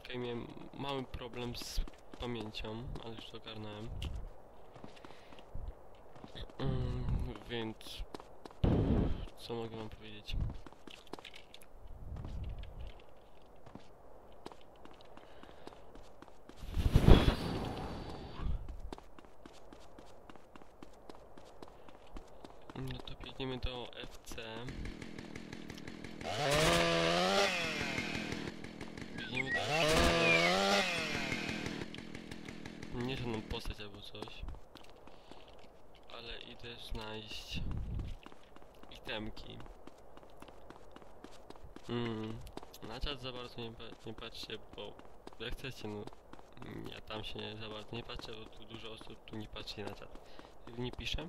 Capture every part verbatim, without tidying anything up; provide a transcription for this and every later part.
okej, miałem mały problem z pamięcią, ale już to ogarnąłem. Mm, więc... co mogę wam powiedzieć? No to biegniemy do F C. Biegniemy do F C. Nie żadną postać albo coś. Ale idę znaleźć itemki. Mm. Na czat za bardzo nie, pa nie patrzcie, bo jak chcecie, no ja tam się nie, za bardzo nie patrzę, bo tu dużo osób tu nie patrzy na czat. Nie piszę.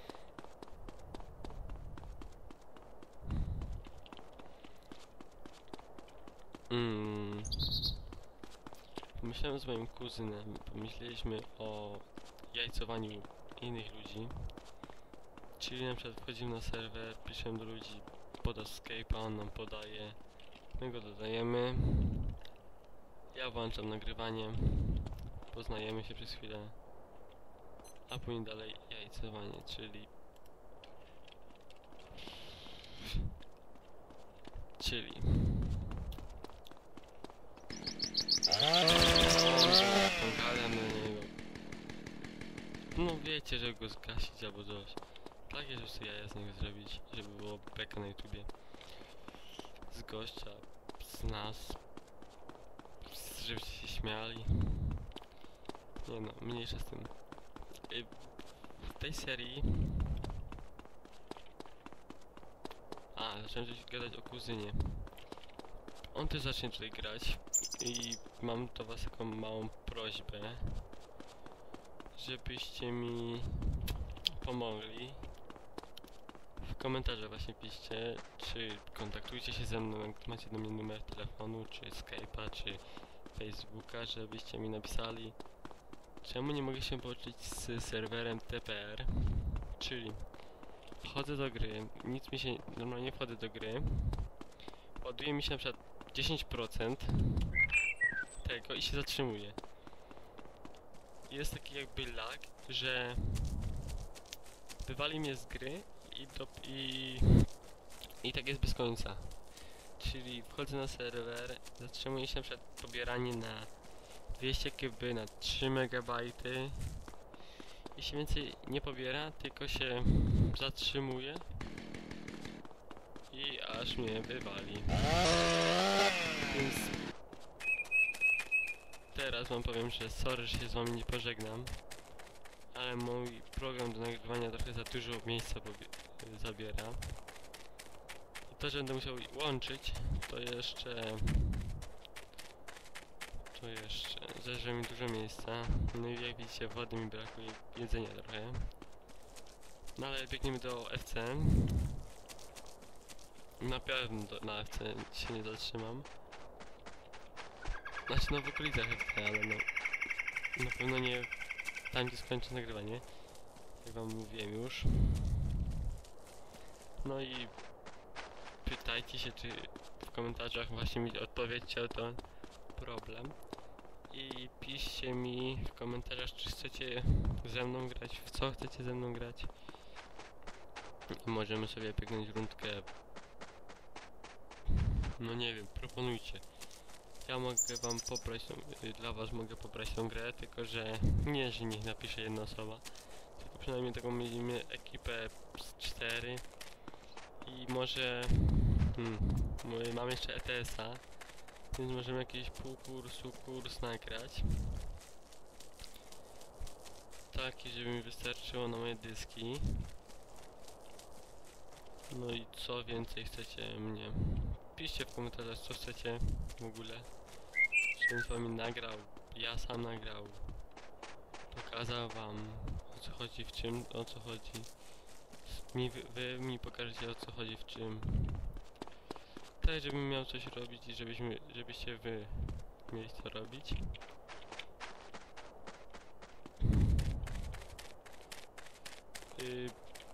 Mm. Pomyślałem z moim kuzynem, pomyśleliśmy o jajcowaniu innych ludzi. Czyli na przykład wchodzimy na serwer, piszemy do ludzi, podasz Skype'a, on nam podaje, my go dodajemy. Ja włączam nagrywanie, poznajemy się przez chwilę, a później dalej jajcowanie, czyli... Czyli... Pogadam na niego. No wiecie, żeby go zgasić albo coś. Takie rzeczy jaja z niego zrobić, żeby było beka na YouTubie. Z gościa, z nas. Żebyście się śmiali. Nie no, mniejsza z tym. W tej serii... A, zacząłem coś gadać o kuzynie. On też zacznie tutaj grać. I mam do was taką małą prośbę, żebyście mi pomogli. W komentarzach właśnie piszcie, czy kontaktujcie się ze mną, jak macie do mnie numer telefonu, czy Skype'a, czy Facebooka, żebyście mi napisali, czemu nie mogę się połączyć z serwerem T P R. Czyli wchodzę do gry, nic mi się, normalnie wchodzę do gry, ładuje mi się na przykład dziesięć procent tego i się zatrzymuje. Jest taki jakby lag, że wywali mnie z gry i, do, i, i tak jest bez końca. Czyli wchodzę na serwer, zatrzymuje się na przykład pobieranie na dwieście kilobytów na trzy megabajty i się więcej nie pobiera, tylko się zatrzymuje i aż mnie wywali. Więc teraz wam powiem, że sorry, że się z wami nie pożegnam, ale mój program do nagrywania trochę za dużo miejsca zabiera. I to, że będę musiał łączyć, to jeszcze... To jeszcze... Zeżre mi dużo miejsca. No i jak widzicie, wody mi brakuje, jedzenia trochę. No ale biegniemy do F C. Na pewno do, na F C się nie zatrzymam. Znaczy no w okolicach F C, ale no... Na pewno nie tam, gdzie skończę nagrywanie. Jak wam mówiłem już. No i... Pytajcie się, czy w komentarzach właśnie mi odpowiedzcie o to problem. I piszcie mi w komentarzach, czy chcecie ze mną grać, w co chcecie ze mną grać. I możemy sobie piegnąć rundkę. No nie wiem, proponujcie. Ja mogę wam pobrać, tą, dla was mogę pobrać tą grę, tylko że nie, że niech napisze jedna osoba. Tylko przynajmniej taką mieliśmy ekipę z cztery. I może... Hmm, mam jeszcze E T S-a. Więc możemy jakiś półkursu, kurs nagrać. Taki, żeby mi wystarczyło na moje dyski. No i co więcej chcecie mnie? Piszcie w komentarzach, co chcecie w ogóle. Żebym z wami nagrał, ja sam nagrał. Pokazał wam, o co chodzi, w czym, o co chodzi. Mi, wy, wy mi pokażecie, o co chodzi, w czym. Tak, żebym miał coś robić i żebyśmy, żebyście wy mieli co robić. Yy,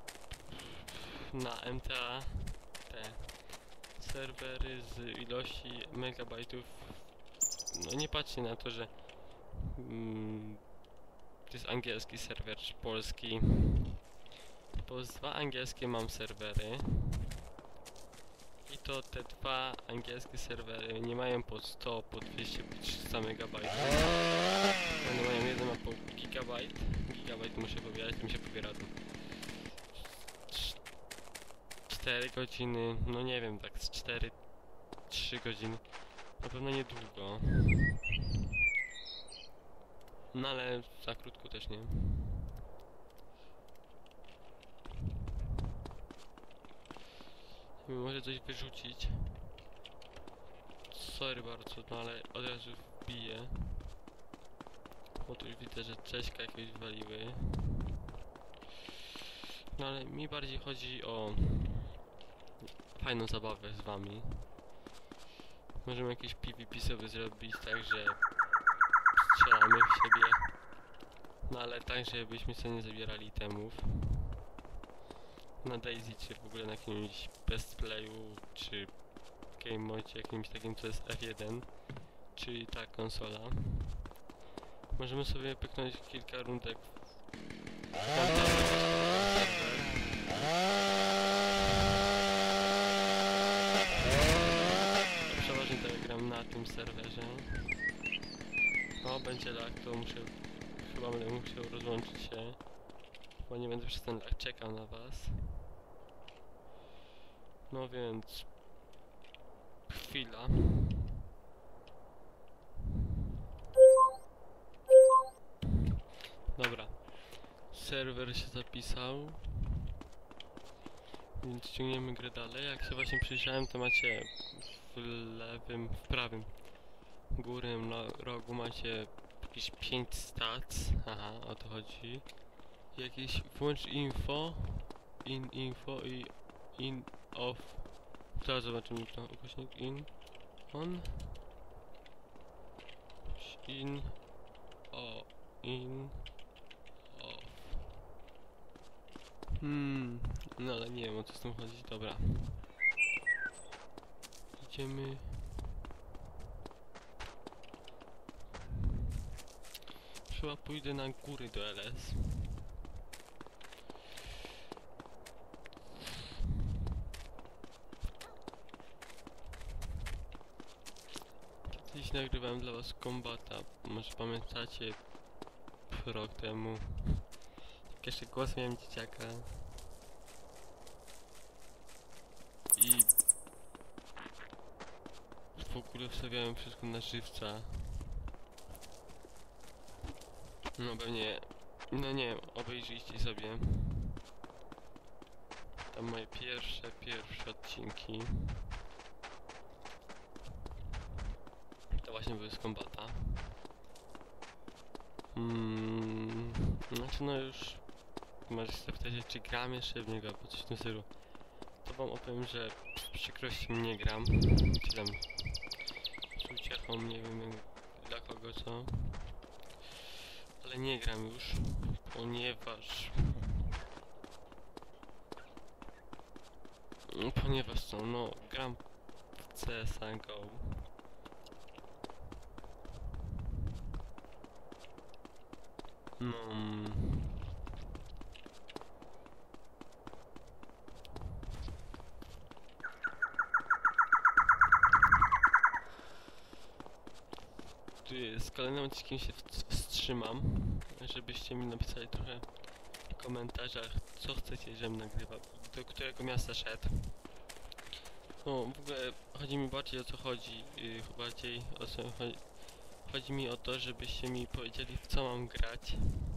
na M T A te serwery z ilości megabajtów no nie patrzcie na to, że mm, to jest angielski serwer czy polski. Bo z dwa angielskie mam serwery. I to te dwa angielskie serwery nie mają po sto, po dwieście, po trzysta megabajtów. One mają jeden ma po gigabajt. Gigabajt muszę pobierać, to mi się pobiera cztery godziny, no nie wiem, tak z cztery trzy godziny. Na pewno niedługo. No ale za krótko też nie. Może coś wyrzucić. Sorry bardzo, no ale od razu wbiję. Bo tu już widzę, że Cześćka jakieś waliły. No ale mi bardziej chodzi o fajną zabawę z wami. Możemy jakieś PvP sobie zrobić, tak że strzelamy w siebie. No ale tak, żebyśmy sobie nie zabierali itemów. Na Daisy, czy w ogóle na jakimś best playu, czy game modzie jakimś takim, co jest F jeden, czyli ta konsola. Możemy sobie pyknąć kilka rundek w przeważnie tak gram na tym serwerze. O, będzie lag, to muszę, chyba będę musiał rozłączyć się, bo nie będę przez ten lag czekał na was. No więc chwila. Dobra. Serwer się zapisał. Więc ciągniemy grę dalej. Jak się właśnie przyjrzałem, to macie w lewym, w prawym górnym rogu macie jakieś pięć stats. Aha, o to chodzi. Jakieś włącz info, in info i in off. Zaraz zobaczymy to. Ukośnik in on in o in off. Hmm, no ale nie wiem, o co z tym chodzi. Dobra. Idziemy. Chyba pójdę na góry do L S. Kiedyś nagrywałem dla was kombata, może pamiętacie, rok temu. Jak jeszcze głos miałem dzieciaka. I w ogóle wstawiałem wszystko na żywca. No pewnie, no nie wiem, obejrzyjcie sobie tam moje pierwsze, pierwsze odcinki. To właśnie były z kombata. Mm, znaczy no już możecie sobie pytać, czy gram jeszcze w niego, albo coś w tym stylu. To wam opowiem, że z przykrością nie gram. Czy tam z uciechą, nie wiem jak, dla kogo co. Ale nie gram już, ponieważ... Ponieważ co, no gram w C S G O. No... Z kolejnym odcinkiem się wstrzymam, żebyście mi napisali trochę w komentarzach, co chcecie, żebym nagrywał, do którego miasta szedł. No, w ogóle chodzi mi bardziej o co chodzi, yy, bardziej o co chodzi, chodzi mi o to, żebyście mi powiedzieli, w co mam grać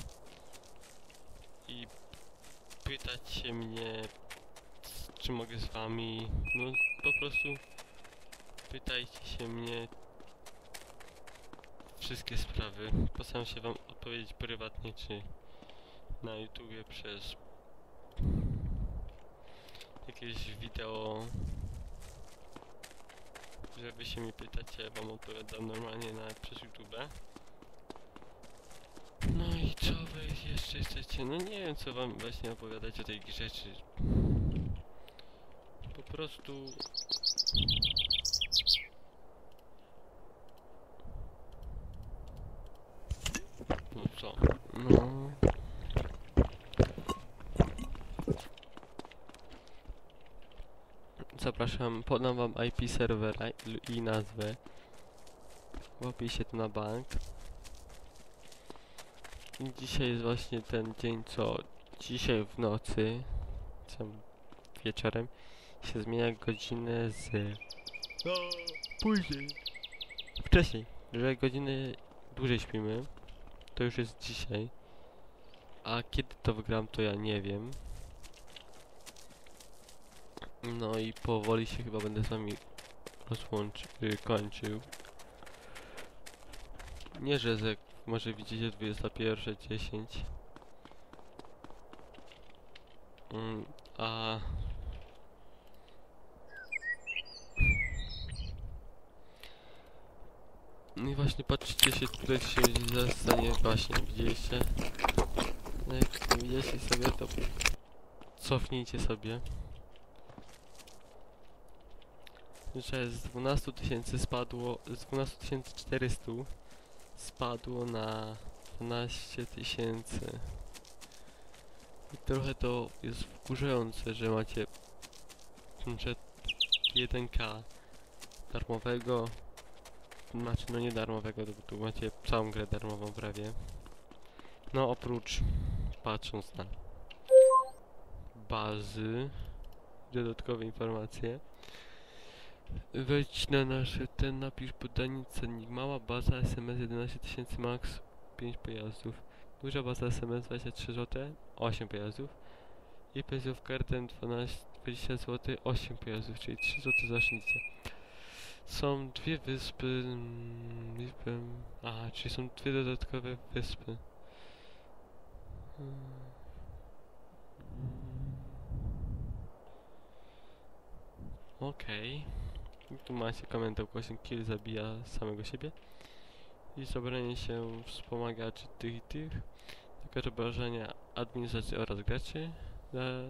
i pytać się mnie, czy mogę z wami, no po prostu pytajcie się mnie wszystkie sprawy. Postaram się wam odpowiedzieć prywatnie, czy na YouTubie przez jakieś wideo, że wy się mi pytacie, ja wam odpowiadam normalnie na, przez YouTube. No i co wy jeszcze chcecie? No nie wiem, co wam właśnie opowiadać o tej grze, czy po prostu co? No... Zapraszam, podam wam I P serwera i- i nazwę. W opisie to na bank. I dzisiaj jest właśnie ten dzień, co dzisiaj w nocy, co wieczorem, się zmienia godzinę z... No, później. Wcześniej, że godziny dłużej śpimy. To już jest dzisiaj. A kiedy to wygram, to ja nie wiem. No i powoli się chyba będę z wami rozłączył, y, kończył. Nie, że ze, może widzicie dwudziesta pierwsza dziesięć. Mm, a... No i właśnie patrzcie się, tutaj się zastanie właśnie, widzieliście? No jak nie widzieliście sobie, to cofnijcie sobie. Że z dwunastu tysięcy spadło, z dwunastu tysięcy czterysta spadło na dwanaście tysięcy. I trochę to jest wkurzające, że macie, że jeden K darmowego, znaczy no nie darmowego, to tu macie całą grę darmową prawie. No oprócz, patrząc na bazy, dodatkowe informacje. Wejdź na nasze, ten napisz podanie cennik. Mała baza S M S jedenaście tysięcy max, pięć pojazdów. Duża baza S M S dwadzieścia trzy złote, osiem pojazdów. I pensja w kartę dwanaście, dwadzieścia złotych, osiem pojazdów, czyli trzy złote zaoszczędzicie. Są dwie wyspy... Mm, wyspy... Aha, czyli są dwie dodatkowe wyspy. Hmm. Okej. Okay. Tu macie komentarz, właśnie kill zabija samego siebie. I zabranie się wspomagaczy tych i tych. Tylko obrażenia administracji oraz graczy. E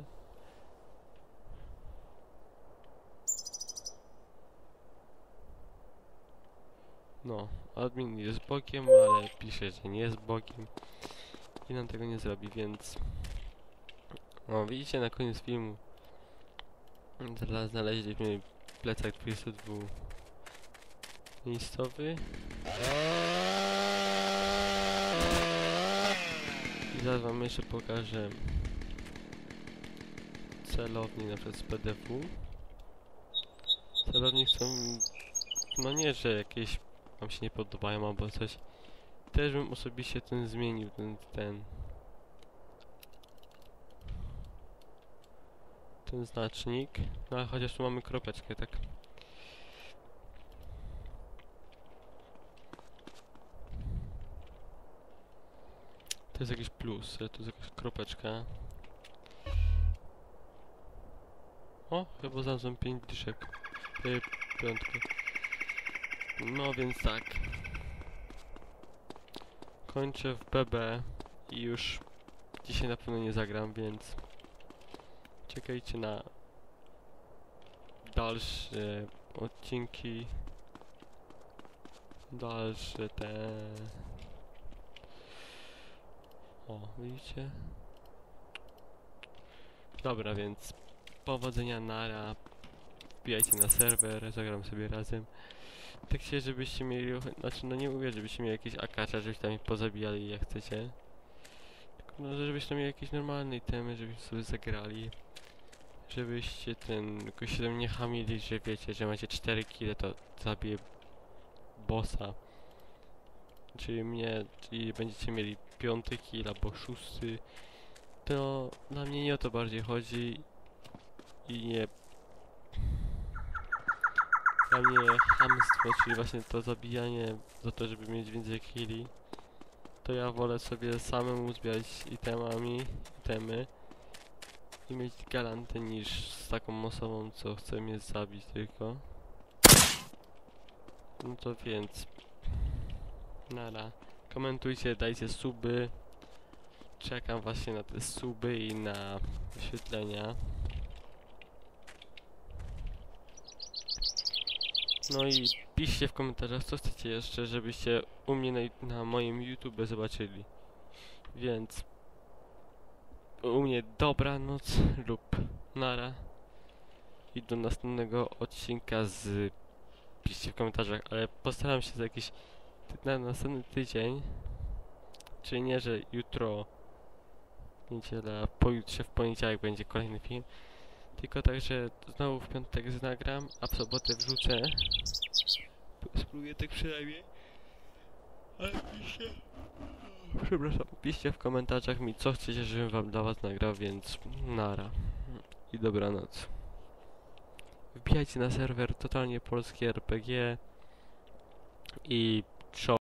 No, admin jest bokiem, ale pisze, że nie jest bokiem. I nam tego nie zrobi, więc... O, widzicie na koniec filmu. Zaraz znaleźliśmy plecak dwudziesty dwumiejscowy. I zaraz wam jeszcze pokażę celownik na przykład z P D W. Celownik są... No nie, że jakieś wam się nie podobają albo coś. Też bym osobiście ten zmienił, ten... ten ten znacznik, no ale chociaż tu mamy kropeczkę, tak? To jest jakiś plus, tu jest jakaś kropeczka. O, chyba znalazłem pięć dyszek. Yy, piątkę. No więc tak. Kończę w B B i już dzisiaj na pewno nie zagram, więc czekajcie na dalsze odcinki, dalsze te... O, widzicie? Dobra, więc powodzenia, nara, wbijajcie na serwer, zagram sobie razem. Tak się, żebyście mieli, znaczy no nie mówię, żebyście mieli jakieś akacza, żebyście tam ich pozabijali jak chcecie. Tylko no, żebyście tam mieli jakieś normalne itemy, żebyście sobie zagrali. Żebyście ten, jakoś się tam nie hamili, że wiecie, że macie cztery kile, to zabije bossa. Czyli mnie, czyli będziecie mieli piąty kill albo szósty. To na mnie nie o to bardziej chodzi. I nie... Dla mnie chamstwo, czyli właśnie to zabijanie za to, żeby mieć więcej killi. To ja wolę sobie samemu zbierać itemami, itemy. I mieć galantę niż z taką osobą, co chce mnie zabić tylko. No to więc... Nara. Komentujcie, dajcie suby. Czekam właśnie na te suby i na wyświetlenia. No i piszcie w komentarzach, co chcecie jeszcze, żebyście u mnie na, na moim YouTube zobaczyli. Więc u mnie dobranoc lub nara. I do następnego odcinka z... Piszcie w komentarzach, ale postaram się za jakiś... na następny tydzień, czyli nie, że jutro niedziela, a pojutrze w poniedziałek będzie kolejny film, tylko tak, że znowu w piątek nagram, a w sobotę wrzucę. Spróbuję tak przynajmniej. Ale piszcie... Przepraszam, piszcie w komentarzach mi, co chcecie, żebym wam dla was nagrał, więc nara. I dobranoc. Wbijajcie na serwer totalnie polski R P G i